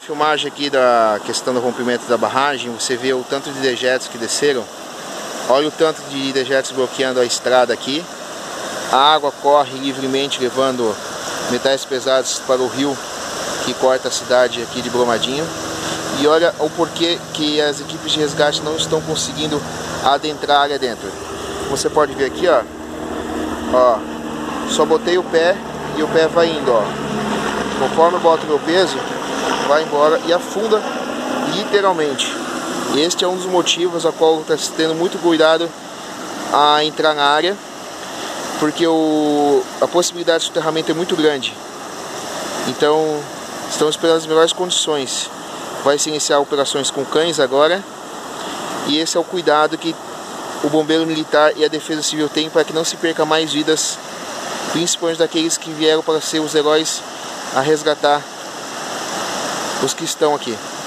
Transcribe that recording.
Filmagem aqui da questão do rompimento da barragem, você vê o tanto de dejetos que desceram. Olha o tanto de dejetos bloqueando a estrada aqui. A água corre livremente levando metais pesados para o rio que corta a cidade aqui de Brumadinho. E olha o porquê que as equipes de resgate não estão conseguindo adentrar a área dentro. Você pode ver aqui, ó, só botei o pé e o pé vai indo, ó. Conforme eu boto meu peso, vai embora e afunda literalmente. Este é um dos motivos a qual está tendo muito cuidado a entrar na área, porque a possibilidade de soterramento é muito grande. Então estamos esperando as melhores condições. Vai se iniciar operações com cães agora, e esse é o cuidado que o bombeiro militar e a defesa civil têm para que não se perca mais vidas, principalmente daqueles que vieram para ser os heróis a resgatar os que estão aqui.